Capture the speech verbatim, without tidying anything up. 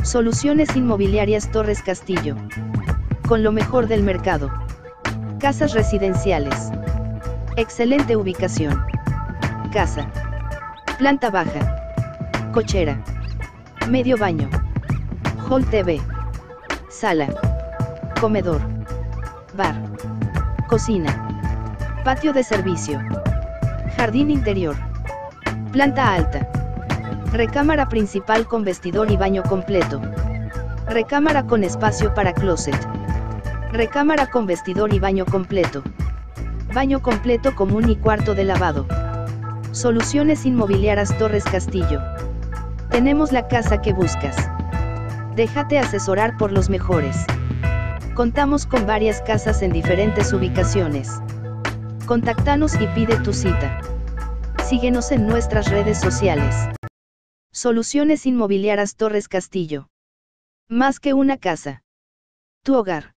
Soluciones Inmobiliarias Torres Castillo. Con lo mejor del mercado. Casas residenciales. Excelente ubicación. Casa. Planta baja. Cochera. Medio baño. Hall T V. Sala. Comedor. Bar. Cocina. Patio de servicio. Jardín interior. Planta alta. Recámara principal con vestidor y baño completo. Recámara con espacio para closet. Recámara con vestidor y baño completo. Baño completo común y cuarto de lavado. Soluciones Inmobiliarias Torres Castillo. Tenemos la casa que buscas. Déjate asesorar por los mejores. Contamos con varias casas en diferentes ubicaciones. Contáctanos y pide tu cita. Síguenos en nuestras redes sociales. Soluciones Inmobiliarias Torres Castillo. Más que una casa. Tu hogar.